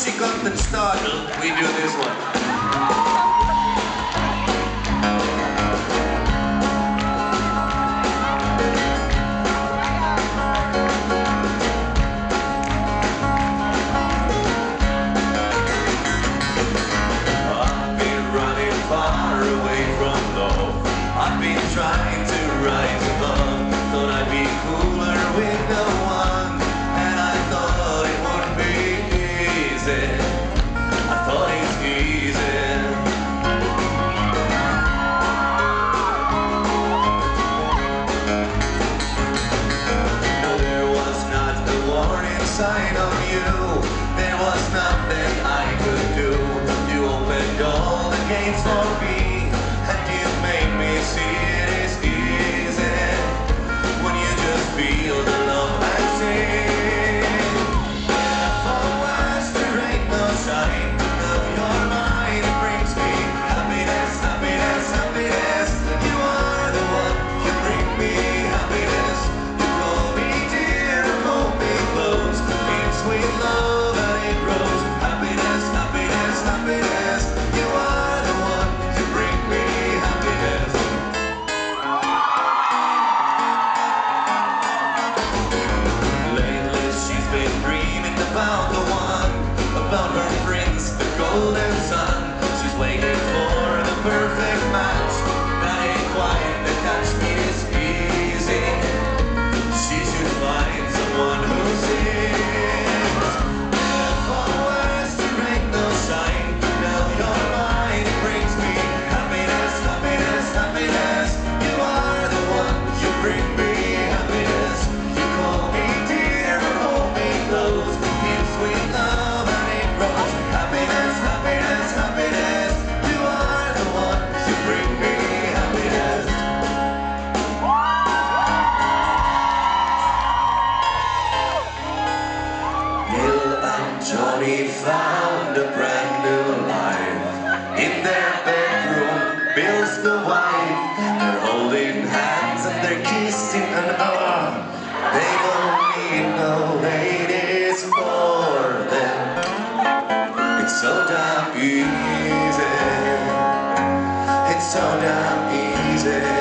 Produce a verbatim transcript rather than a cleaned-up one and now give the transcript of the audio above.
she got them startled, we do this one. I've been running far away from love. I've been trying to rise above. Thought I'd be cooler with no one, and I thought it wouldn't be easy. I thought it's easy. No, there was not a warning sign of you. There was nothing I could do. You opened all the gates for me, and you made me see it is easy when you just feel the love I sing. For words there ain't no sign of your mind. It brings me happiness, happiness, happiness. You are the one, you bring me happiness. You call me dear and hold me close. In sweet love and it grows. Happiness, happiness, happiness. You are the one, you bring me happiness. Lately she's been dreaming about the one, about her prince, the golden sun. She's waiting for the perfect match. That ain't quite the catch, it is easy. She should find someone who sings. For words there ain't no sign. Now you're mine, it brings me happiness, happiness, happiness. You are the one, you bring me happiness. You call me dear and hold me close. In sweet love and it grows. Happiness, happiness, happiness. You are the one, you bring me happiness. Bill and Johnny found a brand new life in their bedroom. Bill's the wife. They're holding hands and they're kissing and oh, they don't need no ladies for them. It's so damn easy. It's so damn easy.